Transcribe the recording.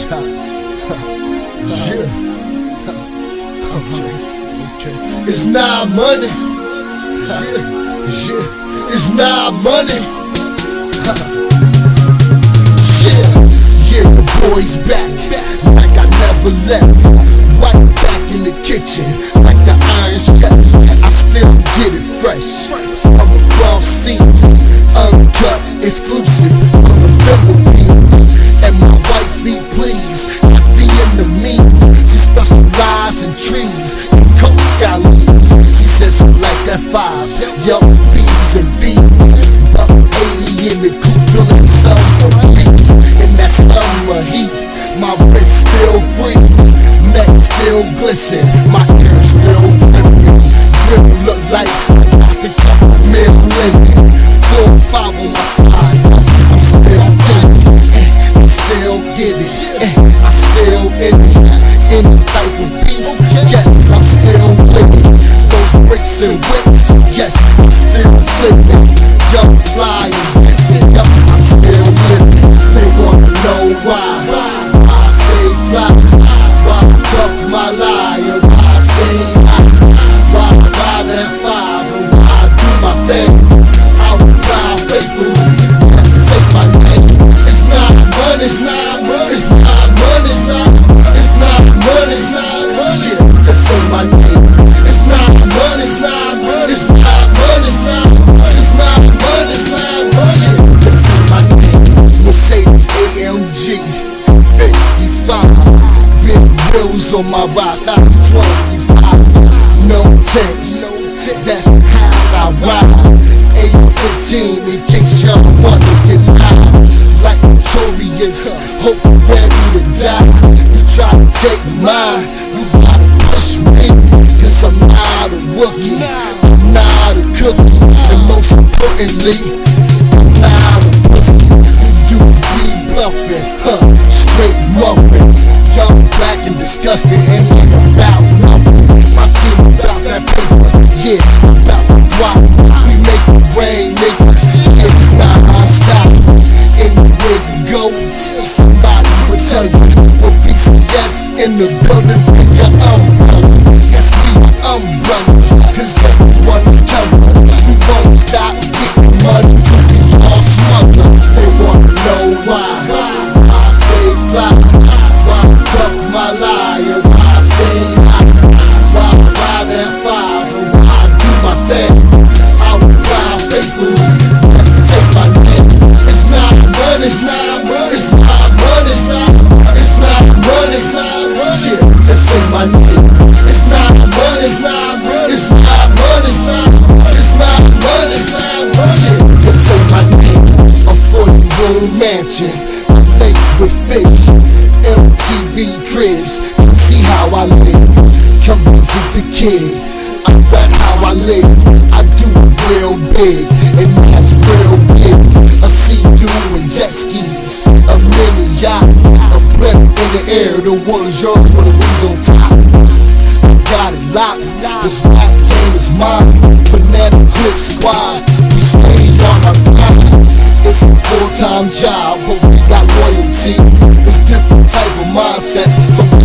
Yeah. Okay. It's not money. Yeah. It's not money. Yeah, the boy's back, like I never left. Right back in the kitchen, like the Iron Chef. I still get it fresh from across seas, uncut, exclusive from the Philippines. And my wifey, please, happy in the means. She specializes in trees and coca leaves. She says she like that 5, yup, B's and B's. Buck 80 in the coupe, feeling summer-leaves. In that summer heat, my wrist still freeze, neck still glisten, my hair still dripping. Drip look like I dropped a couple million. 4-5 on my side, I'm still taking, I still get it, I still in it. Any type of beef, yes, I'm still living. Those bricks and whips, yes, I'm still flipping. Young, fly, and gifted, yup, I'm still living. They wanna know why I stay fly, why I cuff my liar, why I stay high, why I ride that 5, and why I do my thing. I will fly faithfully, just say my name. It's not money, it's not money, it's not money, it's not money, it's not money, it's not money. Yeah, just say my name. It's not money, it's not money, it's not money, it's not money, it's not money, it's not money. Yeah, just say my name. Mercedes AMG 55, big wheels on my ride, size 25. No tents, that's how I ride. 815 in case y'all wanna get live. Like notorious, hope you're ready to die. You try to take mine, you gotta push me, cause I'm not a rookie, I'm not a cookie, and most importantly, I'm not a pussy. You do be bluffing, straight muffins. Young, black, and disgusted, and ain't about nothing. My team about that paper, yeah, about the guap. We make it rain, niggas, shit, non-stop. Anywhere you go, somebody will tell you. For BCS in the building, bring your umbrella. Yes, we umbrella, cause everyone is covered. We won't stop getting money till we all smother. They wanna know why I stay fly, why I cuff my liar, why I stay high, why I ride that 5, and why I do my thing. I will fly faithfully, just say my name. It's not money, it's not money, it's not money, it's not money, it's not money, it's not money. Yeah, just say my name. It's not money, it's not money, it's not money, it's not money, it's not money, it's not money. Yeah, just say my name. A 40-room mansion, lake with fish, MTV cribs. You see how I live. Come visit the kid. I rap how I live. I do it real big, and that's real big. A Sea-Doo and jet skis, a mini yacht, a blimp in the air. The world is yours when the wind's on top. I got it locked. This rap game is mine. Banana Clip Squad, we stay on our grind. It's a full-time job, but we got loyalty. It's different type of mindsets, so